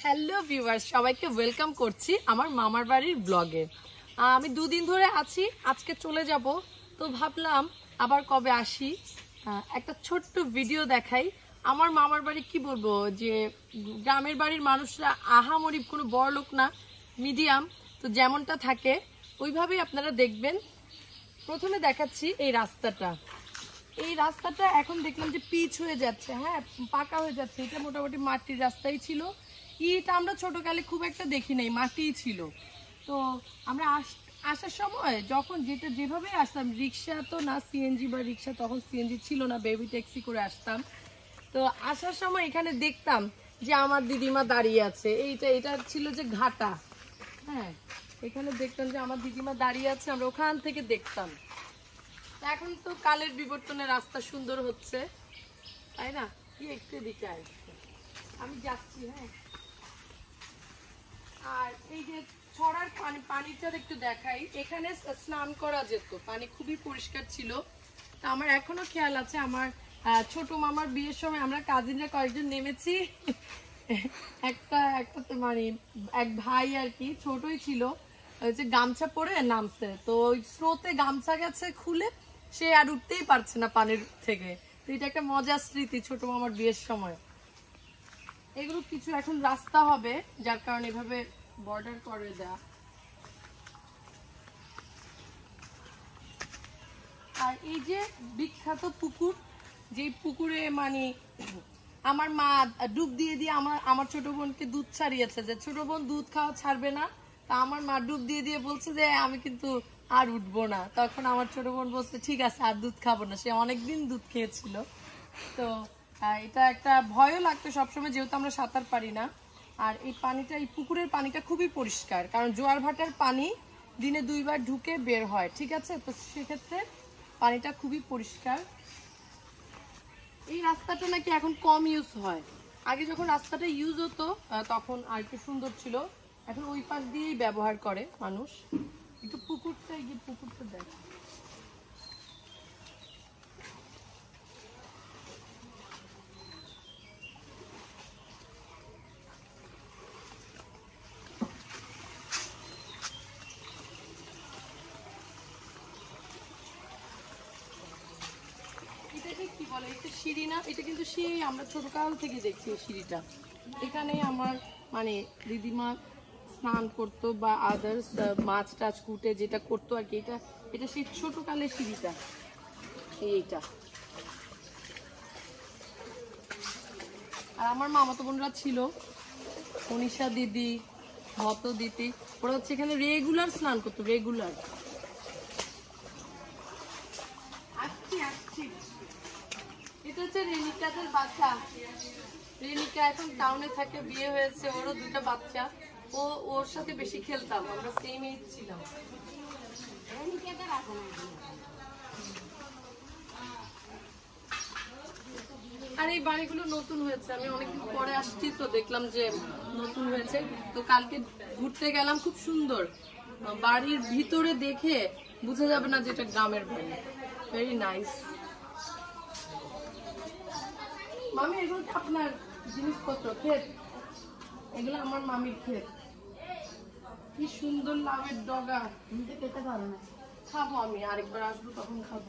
Hello viewers, সবাইকে welcome করছি আমার মামার বাড়ির ব্লগে। আমি দুদিন ধরে আছি, আজকে চলে যাব। তো ভাবলাম আবার কবে আসি, একটা ছোট্ট ভিডিও দেখাই। আমার মামার বাড়ি কি বলবো, যে গ্রামের বাড়ির মানুষরা আহামরি কোনো বড় লোক না, মিডিয়াম। তো যেমনটা থাকে ওইভাবেই আপনারা দেখবেন। প্রথমে দেখাচ্ছি এই রাস্তাটা। এই রাস্তাটা এখন দেখলাম যে পিচ হয়ে যাচ্ছে, হ্যাঁ পাকা হয়ে যাচ্ছে। এটা মোটামুটি মাটির রাস্তাই ছিল। ইট আমরা ছোটকালে খুব একটা দেখি নাই, মাটিই ছিল। তো আমরা আসার সময় যখন যেভাবে আসতাম, রিক্সা তো না, সিএনজি বা রিক্সা, তখন সিএনজি ছিল না, বেবি ট্যাক্সি করে আসতাম। তো আসার সময় এখানে দেখতাম যে আমার দিদিমা দাঁড়িয়ে আছে। এটা ছিল যে ঘাটা, হ্যাঁ এখানে দেখতাম যে আমার দিদিমা দাঁড়িয়ে আছে, আমরা ওখান থেকে দেখতাম। এখন তো কালের বিবর্তনে রাস্তা সুন্দর হচ্ছে, তাই না? কি একটু দিকে আসছে, আমি যাচ্ছি। হ্যাঁ, আর এই যে ছড়ার পানিটার একটু দেখাই। এখানে স্নান করা যেত, পানি খুবই পরিষ্কার ছিল। তা আমার এখনো খেয়াল আছে, আমার ছোট মামার বিয়ের সময় আমরা কাজিনরা কয়েকজন নেমেছি। একটা মানে এক ভাই আর কি, ছোটই ছিল, যে গামছা পরে নামছে। তো ওই স্রোতে গামছা গেছে খুলে, সে আর উঠতেই পারছে না পানির থেকে। তো এটা একটা মজার স্মৃতি ছোট মামার বিয়ের সময়। এগুলো কিছু এখন রাস্তা হবে, যার কারণে এভাবে বর্ডার করে দেয়া। আর এই যে বিখ্যাত পুকুর, যে পুকুরে মানে আমার মা ডুব দিয়ে দিয়ে আমার ছোট বোনকে দুধ ছাড়িয়েছে, যে ছোট বোন দুধ খাওয়া ছাড়বে না। তা আমার মা ডুব দিয়ে দিয়ে বলছে যে আমি কিন্তু আর উঠবো না। তখন আমার ছোট বোন বলছে ঠিক আছে, আর দুধ খাবো না। সে অনেকদিন দুধ খেয়েছিল। তো এটা একটা ভয়ও লাগতো সবসময়, যেহেতু আমরা সাঁতার পারি না। আর এই পানিটা, এই পুকুরের পানিটা খুবই পরিষ্কার, কারণ জোয়ার ভাটার পানি দিনে 2 বার ঢুকে বের হয়, ঠিক আছে? তো সেক্ষেত্রে পানিটা খুবই পরিষ্কার। এই রাস্তাটা নাকি এখন কম ইউজ হয়। আগে যখন রাস্তাটা ইউজ হতো তখন আর একটু সুন্দর ছিল। এখন ওই পাশ দিয়েই ব্যবহার করে মানুষ। একটু পুকুরটা দেখ। কি বলে, এটা সিঁড়ি না, এটা কিন্তু সিঁড়ি, আমরা ছোটকাল থেকে দেখছি এই সিঁড়িটা। এখানে আমার মানে দিদিমা স্নান করতো বা আদার্স মাছ টাছ কুটে যেটা করতো আর কি। এটা সেই ছোটকালের সিঁড়িটা, এইটা। আর আমার মামাতো বোনরা ছিল, মনীষা দিদি, ভত দিদি, ওরা হচ্ছে এখানে রেগুলার স্নান করতো, রেগুলার। এটা হচ্ছে রেনিকাদের বাচ্চা। রেনিকা এখন টাউনে থাকে, বিয়ে হয়েছে, ওরও 2টা বাচ্চা। ওর সাথে বেশি খেলতাম, আমরা সেম এজ ছিলাম। আর এই বাড়িগুলো নতুন হয়েছে, আমি অনেকদিন পরে আসছি তো দেখলাম যে নতুন হয়েছে। তো কালকে ঘুরতে গেলাম, খুব সুন্দর। বাড়ির ভিতরে দেখে বোঝা যাবে না যেটা গ্রামের বাড়ি। Very nice. মামি, এগুলো আপনার জিনিসপত্র, ক্ষেত? এগুলো আমার মামির ক্ষেত। কি সুন্দর লাভের ডগা। খেতে পারো না? খাবো, আমি আরেকবার আসবো তখন খাবো।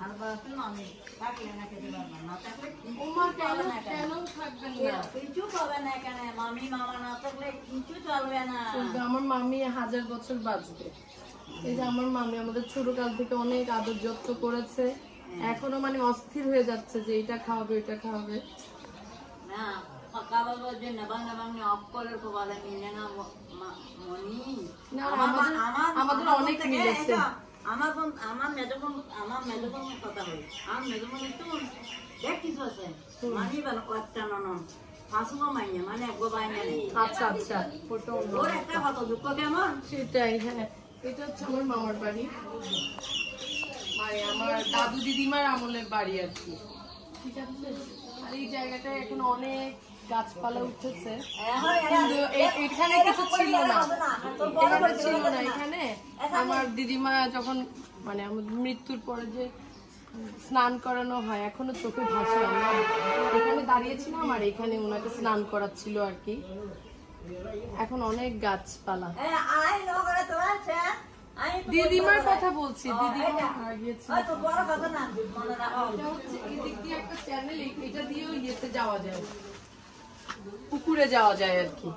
আমার মামি 1000 বছর বাঁচবে। এই যে আমার মামি আমাদের ছোটকাল থেকে অনেক আদর যত্ন করেছে, এখনো মানে অস্থির হয়ে যাচ্ছে যে এটা খাওয়াবে, এটা খাওয়াবে। আমাদের অনেক মিলেছে। আমার মেজবোন কথা হয়, আমার মেজবোন একটু দেখ কিছু আছে মানি বান একটা ননন ফাসুমা মাইয়া মানে গোবাই মানে। আচ্ছা আচ্ছা, ফটো ওর একটা কত দুঃখ কেমন সেটাই। হ্যাঁ, এটা হচ্ছে আমার মামার বাড়ি, মানে আমার দাদু দিদিমার আমলের বাড়ি আর কি, ঠিক আছে? আর এই জায়গাটায় এখন অনেক গাছপালা উঠেছে, কিন্তু এখানে কিছু ছিল না, এখানে আমার দিদিমা যখন মানে আমার মৃত্যুর পরে যে স্নান করানো হয়, এখনো চোখে ভাসে। আমরা এখানে দাঁড়িয়েছিলাম আর এখানে ওনাকে স্নান করাচ্ছিল আর কি। এখন অনেক গাছপালা। দিদিমার কথা বলছি, দিদিমা গিয়েছে এদিক দিয়ে একটা চ্যানেল, এটা দিয়েও ইয়েতে যাওয়া যায়, পুকুরে যাওয়া যায় আর কি।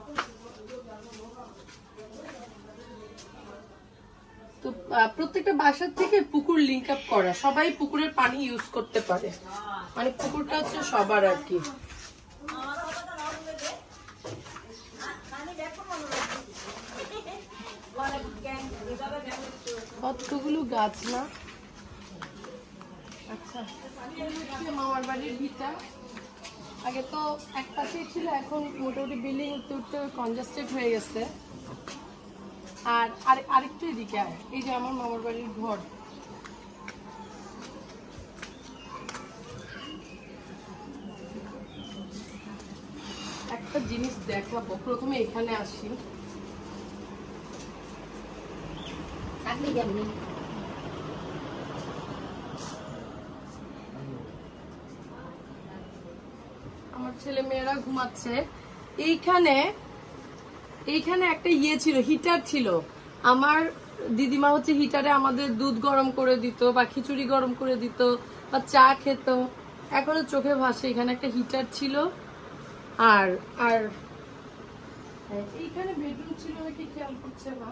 তো প্রত্যেকটা বাসার থেকে পুকুর লিঙ্ক আপ করা, সবাই পুকুরের পানি ইউজ করতে পারে, মানে পুকুরটা হচ্ছে সবার আর কি। কতগুলো গাছ না। আচ্ছা, মামার বাড়ির ভিটা আগে তো এক পাশেই ছিল, এখন মোটামুটি বিল্ডিং উঠতে উঠতে কনজাস্টেড হয়ে গেছে। আর আরেকটু এদিকে এই যে আমার মামার বাড়ির ঘর, একটা জিনিস দেখাবো। প্রথমে এখানে আসি, আমার ছেলে মেয়েরা ঘুমাচ্ছে। এইখানে একটা ইয়ে ছিল, হিটার ছিল। আমার দিদিমা হচ্ছে হিটারে আমাদের দুধ গরম করে দিত বা খিচুড়ি গরম করে দিত বা চা খেত, এখনো চোখে ভাসে। এখানে একটা হিটার ছিল। আর আর এইখানে বেডরুম ছিল নাকি খেয়াল করছে না।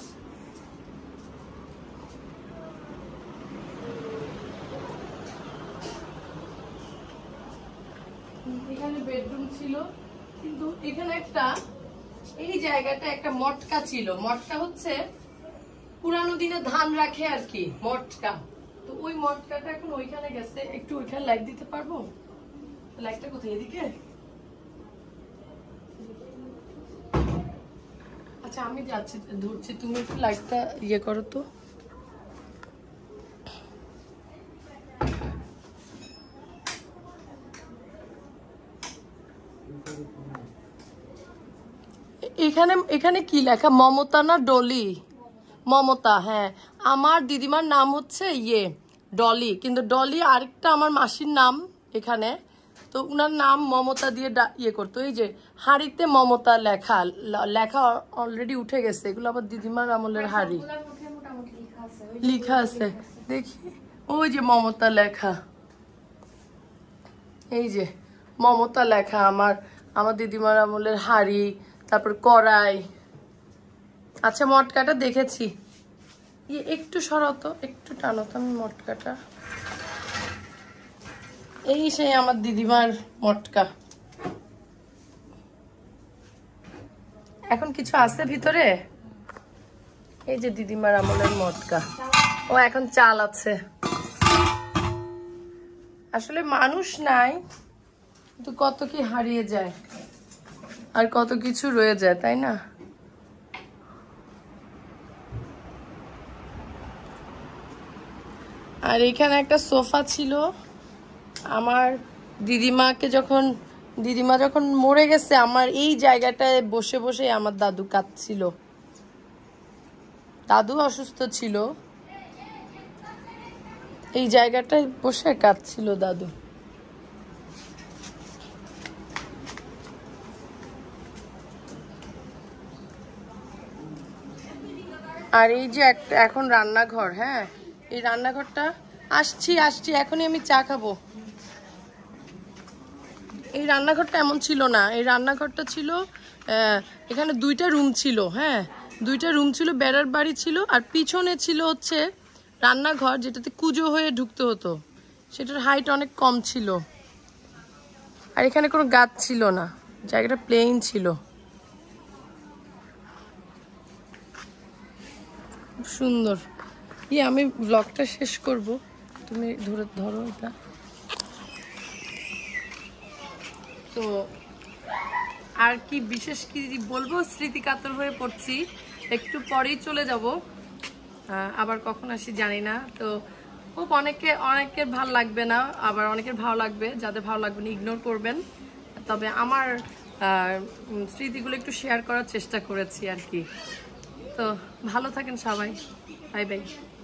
এখানে বেডরুম ছিল, কিন্তু এখানে একটা এই জায়গাটা একটা মটকা ছিল। মটকা হচ্ছে পুরানো দিনে ধান রাখে আর কি, মটকা। তো ওই মটকাটা এখন ওইখানে গেছে। একটু ওইখানে লাইট দিতে পারবো? লাইটটা কোথায়? এদিকে? আচ্ছা আমি যাচ্ছি, ধরছি, তুমি একটু লাইটটা ইয়ে করো তো। এখানে কি লেখা? মমতা না ডলি? মমতা, হ্যাঁ। আমার দিদিমার নাম হচ্ছে ডলি, কিন্তু ডলি আরেকটা আমার মাসির নাম এখানে। তো উনার নাম মমতা দিয়ে ইয়ে করতো। এই যে হাড়িতে মমতা লেখা অলরেডি উঠে গেছে। এগুলো আবার দিদিমার আমলের হাড়ি, লেখা আছে দেখি। ওই যে মমতা লেখা, এই যে মমতা লেখা আমার দিদিমার আমলের হাড়ি, তারপর কড়াই। আচ্ছা মটকাটা দেখেছি। একটু সরাতো, একটু টানো তো আমি মটকাটা। এই সেই আমার দিদিমার মটকা। এখন কিছু আছে ভিতরে? এই যে দিদিমার আমলের মটকা। ও এখন চাল আছে। আসলে মানুষ নাই, কিন্তু কত কি হারিয়ে যায় আর কত কিছু রয়ে যায়, তাই না? আর এখানে একটা সোফা ছিল। আমার দিদিমা যখন মরে গেছে, আমার এই জায়গাটায় বসে বসে আমার দাদু কাঁদছিল। দাদু অসুস্থ ছিল, এই জায়গাটায় বসে কাঁদছিল দাদু। আর এই যে এখন রান্নাঘর, হ্যাঁ এই রান্নাঘরটা আসছি এখনই আমি চা খাবো। এই রান্নাঘরটা এমন ছিল না। এই রান্নাঘরটা ছিল, এখানে দুইটা রুম ছিল, হ্যাঁ দুইটা রুম ছিল, বেড়ার বাড়ি ছিল। আর পিছনে ছিল হচ্ছে রান্নাঘর, যেটাতে কুজো হয়ে ঢুকতে হতো। সেটার হাইট অনেক কম ছিল। আর এখানে কোনো গাছ ছিল না, জায়গাটা প্লেন ছিল। খুব সুন্দর। আমি ব্লগটা শেষ করব, তুমি ধরো এটা। তো আর কি বিশেষ কি বলবো, স্মৃতিকাতর হয়ে পড়ছি। একটু পরেই চলে যাব, আবার কখন আসি জানি না। তো খুব অনেকের ভালো লাগবে না, আবার অনেকের ভালো লাগবে। যাদের ভালো লাগবে না ইগনোর করবেন। তবে আমার স্মৃতিগুলো একটু শেয়ার করার চেষ্টা করেছি আর কি। তো ভালো থাকেন সবাই, বাই বাই।